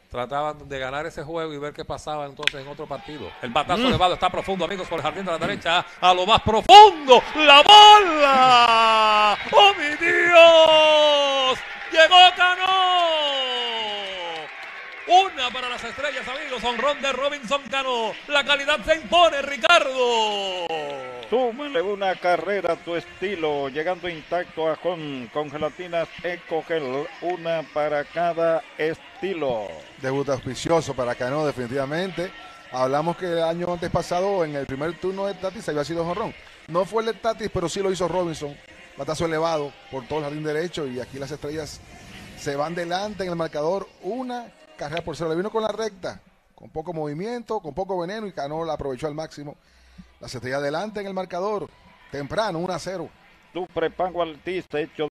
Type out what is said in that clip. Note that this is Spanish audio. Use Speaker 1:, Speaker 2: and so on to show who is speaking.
Speaker 1: trataban de ganar ese juego y ver qué pasaba entonces en otro partido. El batazo elevado está profundo, amigos, por el jardín de la derecha, a lo más profundo, la bola. ¡Oh, mi Dios! ¡Llegó Cano! Una para las estrellas, amigos, honrón de Robinson Cano. La calidad se impone, Ricardo.
Speaker 2: Súmale una carrera a tu estilo, llegando intacto a con gelatinas EcoGel, una para cada estilo.
Speaker 3: Debut auspicioso para Cano, definitivamente. Hablamos que el año antes pasado, en el primer turno de Tatis, había sido jonrón. No fue el de Tatis, pero sí lo hizo Robinson. Batazo elevado por todo el jardín derecho, y aquí las estrellas se van delante en el marcador. Una carrera por cero. Le vino con la recta, con poco movimiento, con poco veneno, y Cano la aprovechó al máximo. Las estrellas delante en el marcador, temprano, 1-0.
Speaker 2: Tu prepago Altis hecho